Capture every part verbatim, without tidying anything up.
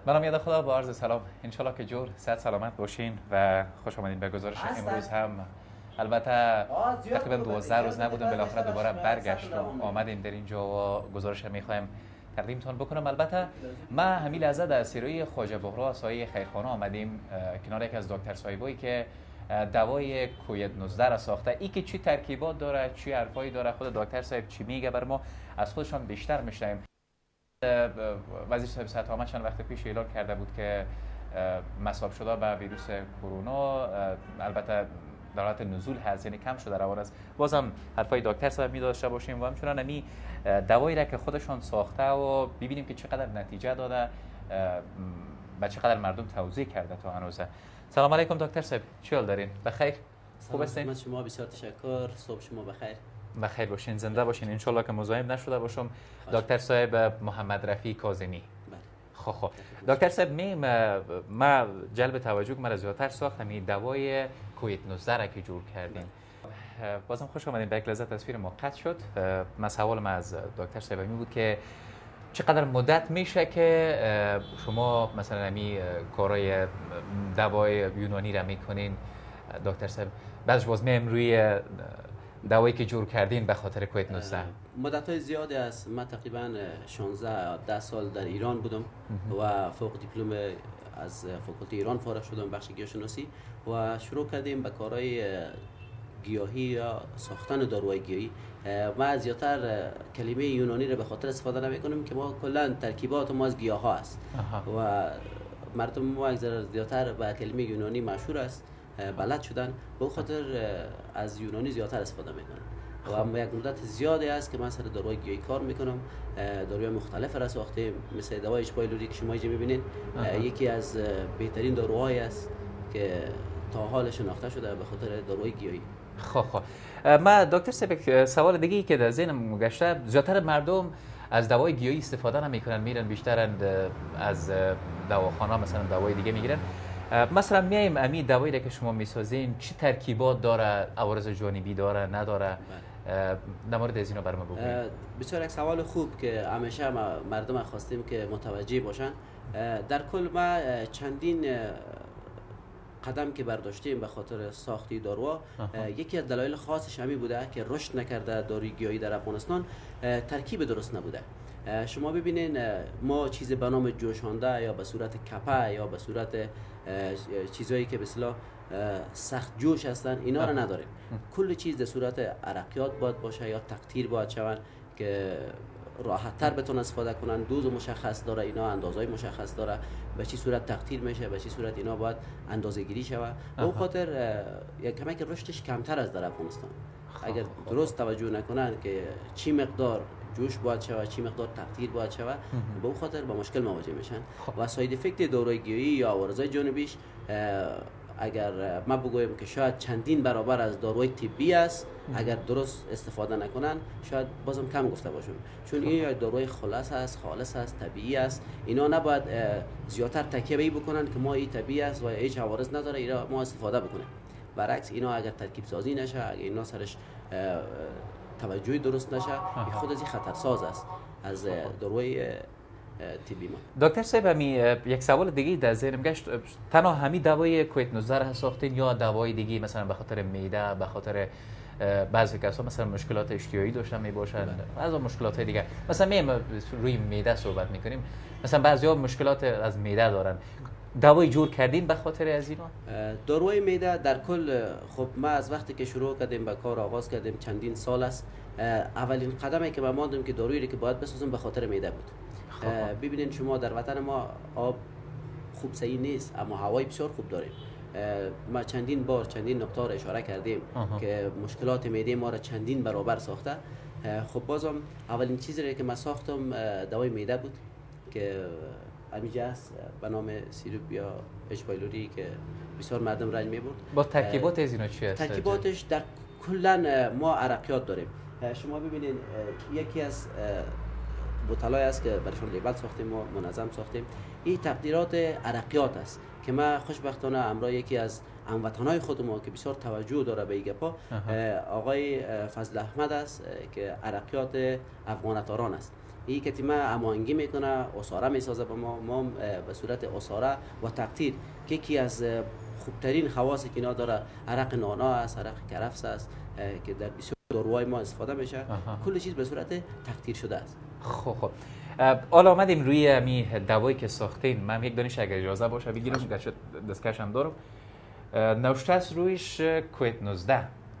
منم یاد خدا با عرض سلام. انشالله که جور صحت سلامت باشین و خوش آمدین به گزارش امروز هم. البته تقریبا دوازده روز نبودم، بالاخره دوباره برگشتم آمدیم در اینجا و گزارش میخوایم تقدیمتون بکنم. البته ما همین لحظه در سیروی خواجه بغرا سایه خیرخانه آمدیم کنار یکی از دکتر صاحبایی که دوای کووید نوزده را ساخته. ای که چی ترکیبات داره، چی حرفایی داره، خود دکتر صاحب چی میگه بر ما از خودشان بیشتر میشنویم. وزیر صاحب صحت عامه چند وقت پیش اعلام کرده بود که مصاب شده به ویروس کرونا البته در حالت نزول هست، یعنی کم شده روان است. بازم حرفای دکتر صاحب می داشته باشیم و همچنان نمی دوایی را که خودشان ساخته و ببینیم که چقدر نتیجه داده، به چقدر مردم توضیح کرده تا هنوزه. سلام علیکم دکتر صاحب، چی حال دارین؟ بخیر؟ خوب هستین؟ شما بسیار تشکر. صبح شما بخیر. بخیر باشین، زنده باشین. ان شاء الله که مزاحم نشده باشم. دکتر صاحب محمد رفیع کاظمی. خب خب دکتر صاحب می ما جلب توجه مرا زیادتر ساخت همین دوای کووید نوزده را که جور کردین. بازم خوش آمدین. به یک لحظه تصویر ما قطع شد. من سوالم از دکتر صاحب می بود که چقدر مدت میشه که شما مثلا همین کارای دوای یونانی را میکنین دکتر صاحب؟ بعدش باز میم روی دوایی که جور کردین به خاطر کووید نوزده. مدت های زیادی است. من تقریبا شانزده ده سال در ایران بودم و فوق دیپلم از فاکولته ایران فارغ شدم بخش گیاهشناسی و شروع کردیم به کارهای گیاهی یا ساختن داروهای گیاهی. ما زیادتر کلمه یونانی را به خاطر استفاده نمی‌کنیم که ما کلا ترکیبات ما از گیاه ها است و مردم ما اکثر زیادتر به کلمه یونانی مشهور است، بلد شدن، به خاطر از یونانی زیادتر استفاده میکنن و اما یک مدت زیادی است که من سر داروهای گیاهی کار میکنم. داروهای مختلف را ساختیم، مثل دوای اچ پایلوری که شما اینجا میبینید یکی از بهترین داروهایی است که تا حال شناخته شده به خاطر داروهای گیاهی. خب خب ما دکتر صاحب سوال دیگه ای که در ذهنم گشته، زیادتر مردم از دوای گیاهی استفاده نمیکنن، میرن بیشتر از دواخانه مثلا دوای دیگه میگیرن. مثلا میایم امی دوایی که شما میسازین چه ترکیبات داره، عوارض جانبی داره نداره؟ در مورد از اینو برام بگوید. بسیار یک سوال خوب که همیشه مردم خواستیم که متوجه باشن. در کل ما چندین قدم که برداشتیم به خاطر ساختی داروها، یکی از دلایل خاصش همین بوده که رشد نکرده داروی گیاهی در افغانستان، ترکیب درست نبوده. شما ببینین ما چیز به نام جوشانده یا به صورت کپه یا به صورت چیزایی که به اصطلاح سخت جوش هستن اینا رو نداریم. کل چیز در صورت عرقیات باید باشه یا تقطیر باید شون که راحت تر بتونن استفاده کنن. دوز مشخص داره، اینا اندازهای مشخص داره، به چی صورت تقطیر میشه، به چی صورت اینا باید اندازه گیری شوه. به اون خاطر یک کمی که رشدش کمتر از در افغانستان. اگر درست توجه نکنن که چی مقدار جوش باید شود، چی مقدار تقطیر باید شود، به اون خاطر با مشکل مواجه میشن. و ساید افکت داروی گیاهی یا عوارضای جانبیش اگر ما بگویم که شاید چندین برابر از داروی طبی است، اگر درست استفاده نکنن شاید بازم کم گفته باشم، چون این داروی خلاص است، خالص است، طبیعی است. اینا نباید زیادتر تکیه به بکنن که ما این طبیعی است و هیچ عوارض نداره، اینا ما استفاده بکنیم. برعکس اینا اگر ترکیب سازی نشه، اگر اینا سرش توجهی درست نشه، خود از این خطرساز است از داروی طبی ما. دکتر صاحب همی یک سوال دیگه در ذهنم گشت، تنها همین دوای کووید نوزده را ساختین یا دوای دیگه مثلا به خاطر معده، به خاطر بعضی کسا مثلا مشکلات اشتیایی داشتن می باشن، از مشکلات دیگه مثلا میم روی معده صحبت میکنیم، مثلا بعضیا مشکلات از معده دارن، دوای جور کردین به خاطر از اینا؟ داروی معده در کل خب ما از وقتی که شروع کردیم به کار آغاز کردیم چندین سال است، اولین قدمی که ما ماندیم که دارویی که باید بسازیم به خاطر معده بود. ببینید شما در وطن ما آب خوب صحیح نیست اما هوای بسیار خوب داریم. ما چندین بار چندین نقطه را اشاره کردیم آها. که مشکلات معده ما را چندین برابر ساخته. خب بازم اولین چیزی که ما ساختم دوای معده بود که همینجا است به نام سیروپ یا اچ پایلوری که بسیار مردم رنج میبرد. با ترکیبات از اینا چی هست؟ ترکیباتش در کلا ما عرقیات داریم. شما ببینید یکی از بوتلای است که برایشان لیبل ساختیم و منظم ساختیم. این تقدیرات عرقیات است که ما خوشبختانه امروز یکی از هموطنای خود ما که بسیار توجه داره به این گپا، آقای فضل احمد است که عرقیات افغانتاران است این کتیمه امانگی میکنه، اساره میسازه به ما، ما به صورت اساره و تقطیر که یکی از خوبترین خواصی که اینا داره عرق نانا است، عرق کرفس است که در بسیار داروهای ما استفاده میشه. کل چیز به صورت تقطیر شده است. خب خب حالا آمدیم روی می دوایی که ساختین. من یک دانش اگر اجازه باشه بگیرم که دستکش هم دارم. نوشته است رویش کویت نوزده.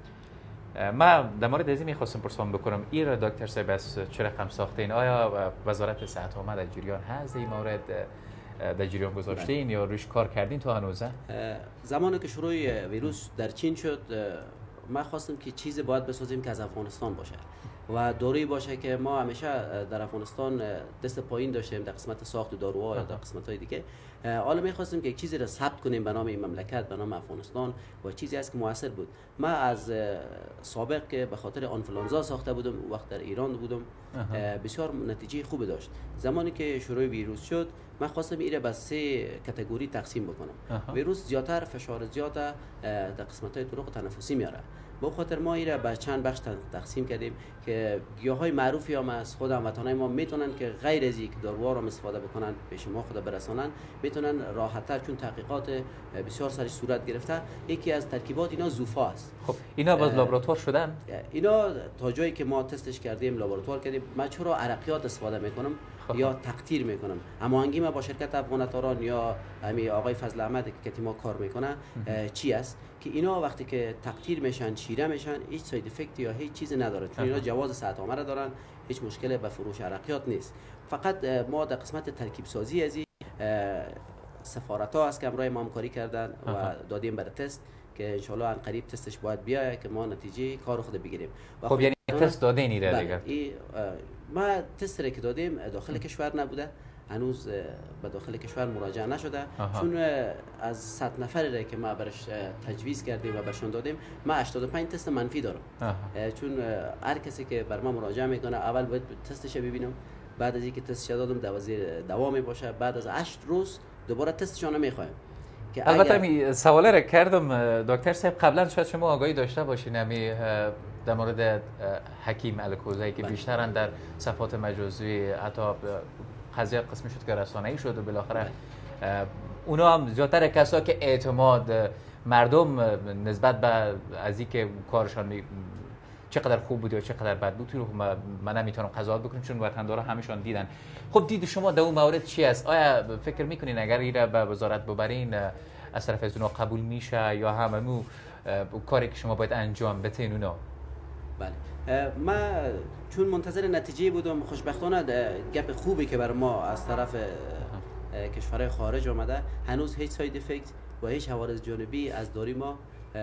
من در مورد ازی میخواستم پرسان بکنم این را دکتر صاحب از چه رقم ساختین؟ آیا وزارت صحت آمد در جریان هست این مورد در جریان گذاشتین یا روش کار کردین تا هنوزه؟ زمانی که شروع ویروس در چین شد ما خواستم که چیزی باید بسازیم که از افغانستان باشه و دارویی باشه که ما همیشه در افغانستان دست پایین داشتیم در قسمت ساخت داروها یا در قسمت های دیگه. حالا می‌خواستیم که یک چیزی را ثبت کنیم به نام این مملکت، به نام افغانستان و چیزی است که موثر بود. ما از سابق که به خاطر آنفولانزا ساخته بودم وقت در ایران بودم بسیار نتیجه خوبی داشت. زمانی که شروع ویروس شد من خواستم این را به سه کاتگوری تقسیم بکنم. ویروس زیادتر فشار زیاد در قسمت‌های طرق تنفسی میاره. با خاطر ما این را به چند بخش تقسیم کردیم که گیاهای معروفی هم از خود هموطنان ما میتونن که غیر از اینکه داروها را استفاده بکنن پیش ما خود برسانن، میتونن راحت‌تر چون تحقیقات بسیار سرش صورت گرفته. یکی از ترکیبات اینا زوفا است. خب اینا باز لابراتوار شدن؟ اینا تا جایی که ما تستش کردیم لابراتوار کردیم. من چرا عرقیات استفاده میکنم یا تقطیر میکنم؟ اما هنگی ما با شرکت افغانتاران یا همین آقای فضل احمد که ما کار میکنه چی است که اینا وقتی که تقطیر میشن چیره میشن هیچ ساید افکت یا هیچ چیزی نداره چون اینا جواز صحت عامه دارن، هیچ مشکلی به فروش عرقیات نیست. فقط ما در قسمت ترکیب سازی از این سفارت ها است که امروز ما همکاری کردن و دادیم برای تست که ان شاء الله ان قریب تستش باید بیاد که ما نتیجه کار خود بگیریم. خب یعنی تست دادین ایره دیگه؟ ما تست را که دادیم داخل کشور نبوده، هنوز به داخل کشور مراجعه نشده. آها. چون از صد نفری که ما برش تجویز کردیم و برشون دادیم ما هشتاد و پنج تست منفی دارم. آها. چون هر کسی که بر ما مراجعه میکنه اول باید تستش ببینم، بعد از اینکه تستش دادم دوازده دوامی باشه، بعد از هشت روز دوباره تستشون میخوایم. البته می سواله را کردم دکتر صاحب قبلا شاید شما آگاهی داشته باشین امی در مورد حکیم الکوزایی که بیشترن در صفحات مجازی حتی قضیه قسمی شد که رسانه‌ای شد و بالاخره اونا هم زیادتر کسا که اعتماد مردم نسبت به از اینکه کارشان می چقدر خوب بود یا چقدر بد بود رو من نمیتونم قضاوت بکنم چون وطندارا همشون دیدن. خب دید شما در اون مورد چی است؟ آیا فکر میکنین اگر این به وزارت ببرین از طرف از اونا قبول میشه یا هممو کاری که شما باید انجام بدین اونا؟ بله ما چون منتظر نتیجه بودم خوشبختانه گپ خوبی که بر ما از طرف کشورهای خارج آمده هنوز هیچ ساید افکت و هیچ عوارض جانبی از داری ما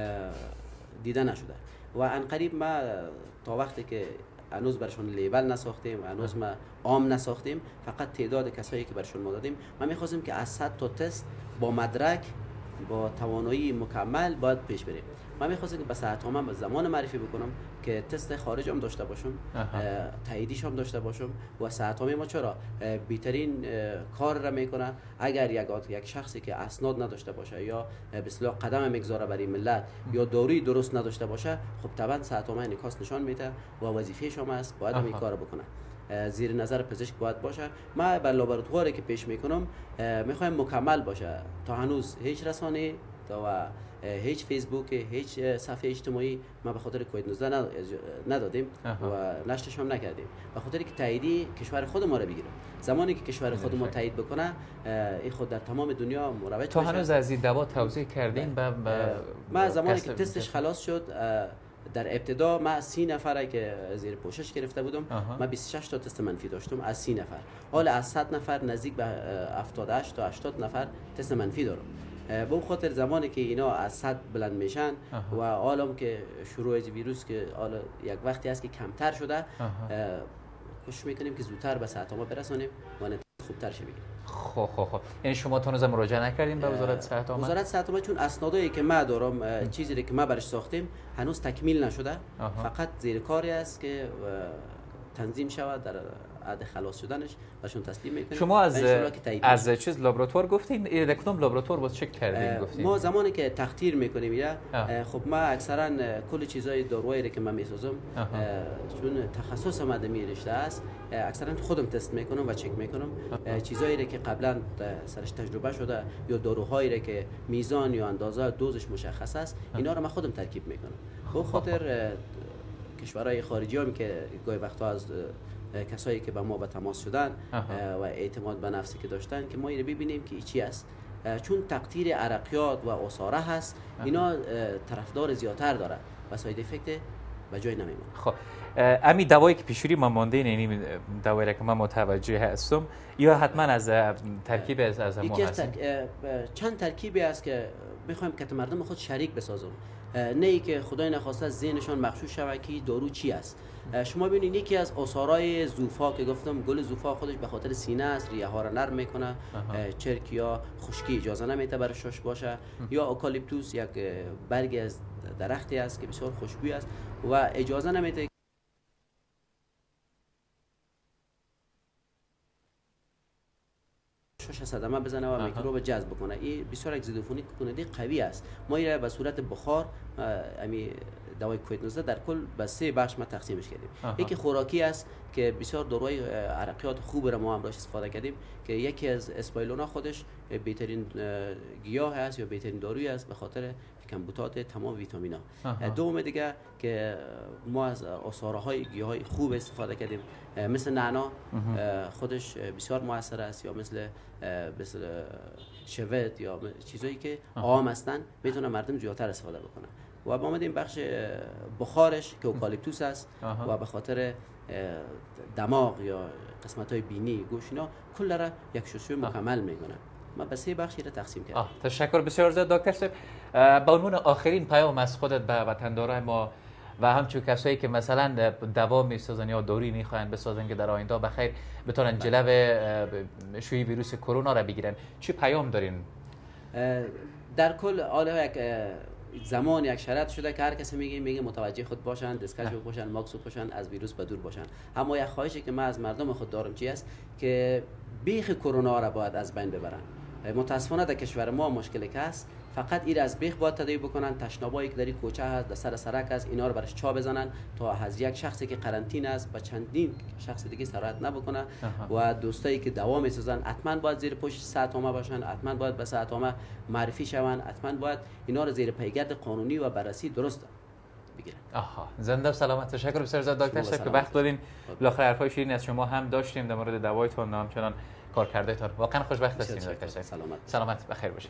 دیده نشده و ان قریب ما تا وقتی که هنوز برشون لیبل نساختیم، هنوز ما عام نساختیم، فقط تعداد کسایی که برشون ما دادیم ما می‌خواستیم که از صد تا تست با مدرک با توانایی مکمل باید پیش بریم. من می‌خواستم که به صحت عامه به زمان معرفی بکنم که تست خارج هم داشته باشم، تاییدیش هم داشته باشم و صحت عامه ما چرا بهترین کار را میکنه اگر یک یک شخصی که اسناد نداشته باشه یا به اصطلاح قدم میگذاره برای ملت یا داروی درست نداشته باشه، خب طبعا صحت عامه نکاس نشان میده و وظیفه شما است باید این کارو بکنه. زیر نظر پزشک باید باشه. ما به لابراتواری که پیش میکنم میخوایم مکمل باشه. تا هنوز هیچ رسانه تا هیچ فیسبوک هیچ صفحه اجتماعی ما به خاطر کووید نوزده ندادیم و نشرش هم نکردیم به خاطر که تاییدی کشور خود ما را بگیره. زمانی که کشور خود ما تایید بکنه این خود در تمام دنیا مروج میشه. تو هنوز از این دوا توضیح کردین به ما زمانی که تستش خلاص شد در ابتدا ما از سی نفره که زیر پوشش گرفته بودم ما بیست و شش تا تست منفی داشتم از سی نفر. حالا از صد نفر نزدیک به هفتاد و هشت تا هشتاد نفر تست منفی دارم. به اون خاطر زمانی که اینا از صد بلند میشن و حالا که شروع از ویروس که حالا یک وقتی هست که کمتر شده کوشش میکنیم که زودتر به صحت عامه برسونیم و نتیجه خوبتر شه بگیریم. خب خب خب یعنی شما تا هنوز مراجعه نکردین به وزارت صحت عامه؟ وزارت صحت عامه چون اسنادایی که ما دارم چیزی که ما برش ساختیم هنوز تکمیل نشده. آها. فقط زیر کاری است که تنظیم شود در عد خلاص شدنش برشون تسلیم میکنیم. شما از از چیز لابراتوار گفتین، این کدوم لابراتوار باز چک کردین گفتین؟ ما زمانی که تقطیر میکنیم میره، خب ما اکثرا کل چیزای دارویی که من میسازم چون تخصص مدمی رشته است، اکثرا خودم تست میکنم و چک میکنم. چیزایی که قبلا سرش تجربه شده یا داروهایی که میزان یا اندازه دوزش مشخص است، اینا رو من خودم ترکیب میکنم. به خاطر کشورهای خارجی هم که گاهی وقتا از کسایی که با ما به تماس شدن و اعتماد به نفسی که داشتن که ما اینو ببینیم که چی است، چون تقطیر عرقیات و عصاره هست، اینا طرفدار زیادتر داره و ساید افکت به جای نمیمونه. خب امی دوایی که پیشوری ما مانده این دوایی که من متوجه هستم یا حتما از ترکیب از از ما هست؟ چند ترکیبی است که میخوایم که مردم خود شریک بسازم، نه ای که خدای نخواسته ذهنشان مغشوش شود که دارو چی است. شما ببینید یکی از آثارهای زوفا که گفتم، گل زوفا خودش به خاطر سینه است، ریه ها را نرم میکنه، چرک یا خشکی اجازه نمیده برای شش باشه. یا اوکالیپتوس یک برگ از درختی است که بسیار خوشبوی است و اجازه نمیده شش صدمه بزنه و میکروب جذب کنه. این بسیار یک ضدعفونی کننده قوی است. ما این به صورت بخار امی دوای کووید نوزده در کل به سه بخش ما تقسیمش کردیم. یکی خوراکی است که بسیار داروی عرقیات خوب را ما هم راش استفاده کردیم که یکی از اسپایلونا خودش بهترین گیاه است یا بهترین دارویی است به خاطر کمبودات تمام ویتامینا. دوم دیگه که ما از عصاره‌های گیاهای خوب استفاده کردیم مثل نعنا، خودش بسیار موثر است، یا مثل مثل شوت یا چیزایی که عام هستن میتونه مردم زیادتر استفاده بکنه. و با آمدیم بخش بخارش که اوکالیپتوس است و به خاطر دماغ یا قسمت‌های بینی گوش اینا کل را یک شستشوی مکمل میکنه. ما به سه بخشی را تقسیم کردیم. تشکر بسیار زیاد دکتر صاحب. به عنوان آخرین پیام از خودت به وطندارای ما و همچون کسایی که مثلا دوا میسازن یا دارویی میخواین بسازن که در آینده بخیر بتونن جلو شیوع ویروس کرونا را بگیرن، چی پیام دارین؟ در کل آله یک زمان یک شرط شده که هر کسی میگه میگه متوجه خود باشن، دستکش باشن، ماسک باشن، از ویروس به دور باشن. اما یک خواهشی که من از مردم خود دارم چی است که بیخ کرونا را باید از بین ببرن. متاسفانه در کشور ما مشکلی که است، فقط این از بیخ باید تداوی بکنن. تشنابایی که در این کوچه هست، در سر سرک است، اینا رو برش چا بزنن تا از یک شخصی که قرنطینه است با چندین شخص دیگه سرایت نبکنه. و دوستایی که دوا میسازن حتما باید زیر پشت ساعتنامه باشن، حتما باید به ساعتنامه معرفی شون، حتما باید اینا رو زیر پیگرد قانونی و بررسی درست بگیرن. آها، زنده و سلامت. تشکر بسیار زیاد دکتر صاحب که وقت دادین. بالاخره حرفای شیرین از شما هم داشتیم در مورد دوایتون، همچنان کارکرده‌تان. واقعا خوشبخت هستیم دکتر صاحب. سلامت سلامت بخیر باشین.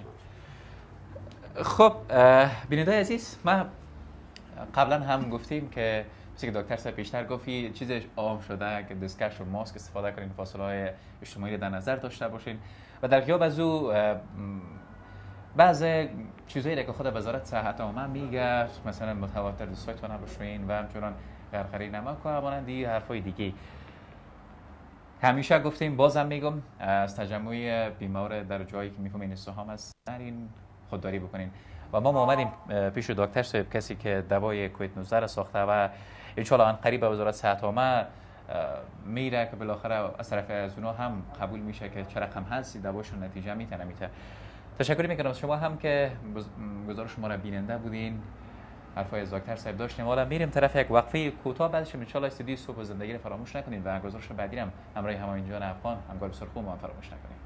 خب بیننده عزیز، ما قبلا هم گفتیم که مثل که دکتر صاحب بیشتر گفتی چیز عام شده که دستکش و ماسک استفاده کنین، فاصله های اجتماعی در نظر داشته باشین و در غیاب از او بعض چیزایی که خود وزارت صحت عامه میگه، مثلا متواتر دستایتون نباشین و همچنان غرغره نمک و همانندی حرفای دیگه. همیشه گفتیم، بازم میگم، از تجمع بیمار در جایی که میفهمین استحام است نرین، خودداری بکنین. و ما اومدیم پیش دکتر صاحب، کسی که دوای کووید نوزده را ساخته و ان شاء الله قریب به وزارت صحت عامه میره که بالاخره از طرف از اونها هم قبول میشه که چه رقم هست دواشون نتیجه میتونه میته. تشکر میکنم از شما هم که گزارش ما را بیننده بودین. حرفای از دکتر صاحب داشتیم. حالا میریم طرف یک وقفه کوتاه، بعدش ان شاء الله استودیو صبح زندگی رو فراموش نکنید و گزارش بعدی هم همراه همایون جان افغان همکار سرخو ما فراموش نکنید.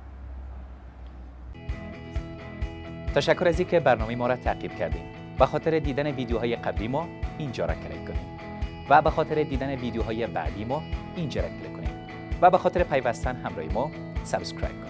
تشکر از اینکه برنامه ما را تعقیب کردید. به خاطر دیدن ویدیوهای قبلی ما اینجا را کلیک کنید و به خاطر دیدن ویدیوهای بعدی ما اینجا را کلیک کنید و به خاطر پیوستن همراه ما سابسکرایب کنید.